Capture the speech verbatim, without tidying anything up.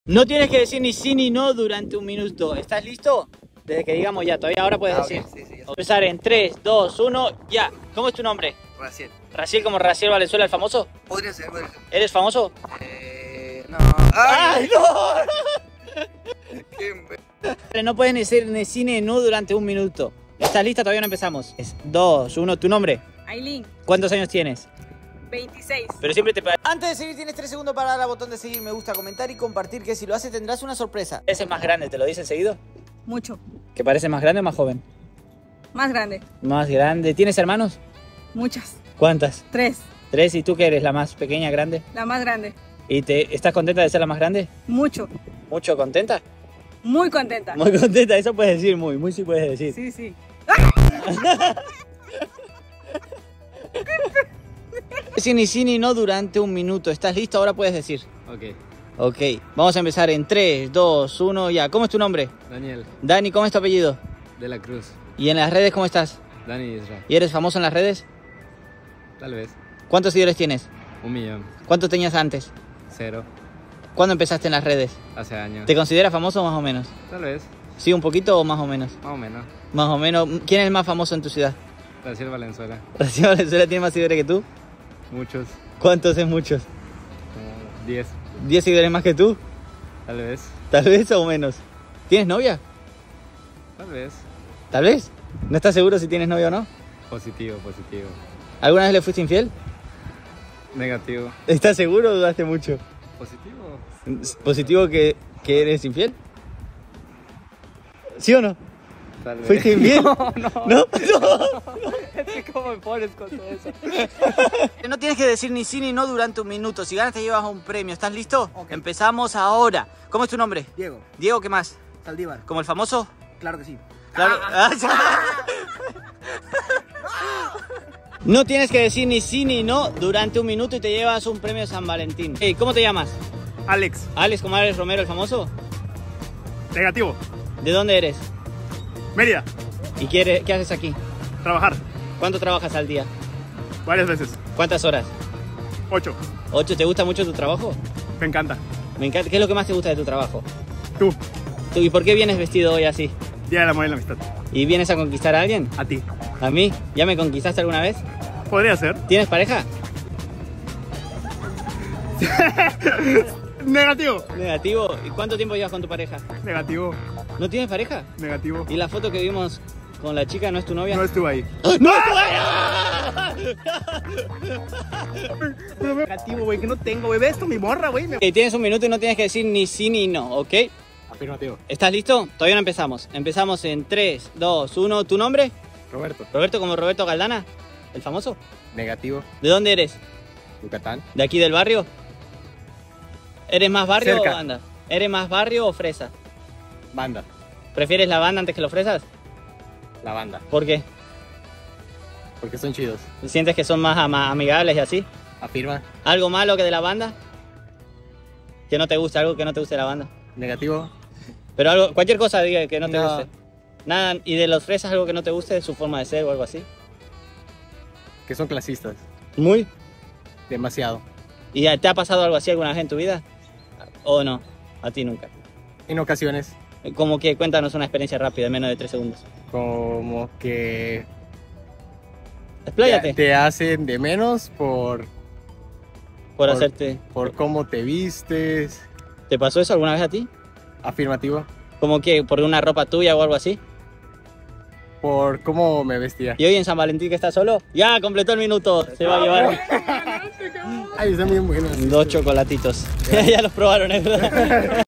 No tienes que decir ni sí ni no durante un minuto. ¿Estás listo? Desde que digamos ya, todavía ahora puedes ah, decir. Okay, sí, sí, Vamos a empezar en tres, dos, uno, ya. ¿Cómo es tu nombre? Raciel. ¿Raciel como Raciel Valenzuela, el famoso? Podría ser, podría ser. ¿Eres famoso? Eh, no. ¡Ay, no! ¿Qué? No puedes decir ni sí ni no durante un minuto. ¿Estás lista? Todavía no empezamos. Es dos, uno, ¿tu nombre? Aileen, ¿Cuántos años tienes? veintiséis. Pero siempre te... Antes de seguir tienes tres segundos para dar al botón de seguir, me gusta, comentar y compartir, que si lo haces tendrás una sorpresa. Ese es más grande, ¿te lo dicen seguido? Mucho. ¿Que parece más grande o más joven? Más grande. Más grande. ¿Tienes hermanos? Muchas. ¿Cuántas? Tres. Tres. ¿Y tú qué eres? ¿La más pequeña, grande? La más grande. ¿Y te estás contenta de ser la más grande? Mucho. ¿Mucho contenta? Muy contenta. Muy contenta, eso puedes decir muy, muy sí puedes decir. Sí, sí. Sí, ni sí ni no durante un minuto. ¿Estás listo? Ahora puedes decir. Ok. Ok, vamos a empezar en tres, dos, uno, ya. ¿Cómo es tu nombre? Daniel, Dani, ¿cómo es tu apellido? de la Cruz. ¿Y en las redes cómo estás? Dani Israel. ¿Y eres famoso en las redes? Tal vez. ¿Cuántos seguidores tienes? Un millón. ¿Cuántos tenías antes? Cero. ¿Cuándo empezaste en las redes? Hace años. ¿Te consideras famoso más o menos? Tal vez. ¿Sí, un poquito o más o menos? Más o menos. Más o menos. ¿Quién es el más famoso en tu ciudad? Raciel Valenzuela. ¿Recién Valenzuela tiene más seguidores que tú? Muchos. ¿Cuántos es muchos? Como diez. ¿diez seguidores más que tú? Tal vez. ¿Tal vez o menos? ¿Tienes novia? Tal vez. ¿Tal vez? ¿No estás seguro si tienes novia o no? Positivo, positivo. ¿Alguna vez le fuiste infiel? Negativo. ¿Estás seguro o dudaste mucho? Positivo. ¿Positivo que, que eres infiel? ¿Sí o no? Tal vez. ¿Fuiste infiel? No, no. ¿No? Es que cómo me pones con todo eso. No tienes que decir ni sí ni no durante un minuto. Si ganas te llevas un premio. ¿Estás listo? Ok. Empezamos ahora. ¿Cómo es tu nombre? Diego. Diego, ¿qué más? Saldívar. ¿Como el famoso? Claro que sí. Claro. Ah, ya. No tienes que decir ni sí ni no durante un minuto y te llevas un premio San Valentín. Hey, ¿cómo te llamas? Alex, Alex, ¿como Alex Romero, el famoso? negativo. ¿De dónde eres? Mérida, ¿Y qué, eres- qué haces aquí? trabajar ¿Cuánto trabajas al día? varias veces. ¿Cuántas horas? Ocho, ¿Ocho? ¿Te gusta mucho tu trabajo? me encanta. Me encanta. ¿Qué es lo que más te gusta de tu trabajo? Tú, ¿Tú- ¿Y por qué vienes vestido hoy así? Día del Amor y la Amistad. ¿Y vienes a conquistar a alguien? A ti. ¿A mí? ¿Ya me conquistaste alguna vez? Podría ser. ¿Tienes pareja? Negativo, Negativo. ¿Y cuánto tiempo llevas con tu pareja? negativo, ¿No tienes pareja? negativo. ¿Y la foto que vimos con la chica no es tu novia? No estuve ahí. ¡No! Negativo, güey, que no tengo, güey. Ve esto, mi morra, güey. Me... Ok, tienes un minuto y no tienes que decir ni sí ni no, ¿ok? Afirmativo. ¿Estás listo? Todavía no empezamos. Empezamos en tres, dos, uno. ¿Tu nombre? Roberto. ¿Roberto como Roberto Galdana? ¿El famoso? Negativo. ¿De dónde eres? Yucatán. ¿De aquí del barrio? ¿Eres más barrio Cerca. o banda? ¿Eres más barrio o fresa? Banda. ¿Prefieres la banda antes que los fresas? La banda. ¿Por qué? Porque son chidos. ¿Sientes que son más ama- amigables y así? Afirma. ¿Algo malo que de la banda? ¿Que no te guste? ¿Algo que no te guste de la banda? Negativo. Pero algo, cualquier cosa diga que no te No. guste. Nada, ¿y de los fresas algo que no te guste de su forma de ser o algo así? Que son clasistas. Muy. Demasiado. ¿Y te ha pasado algo así alguna vez en tu vida? ¿O no? A ti nunca. En ocasiones, Como que cuéntanos una experiencia rápida, en menos de tres segundos. como que Expláyate te, te hacen de menos por, por por- hacerte... por cómo te vistes. ¿Te pasó eso alguna vez a ti? Afirmativo. ¿Como que por una ropa tuya o algo así? Por cómo me vestía. ¿Y hoy en San Valentín que está solo? Ya, completó el minuto. Se va a llevar Ay, están bien buenos. dos chocolatitos. Ya los probaron, ¿eh?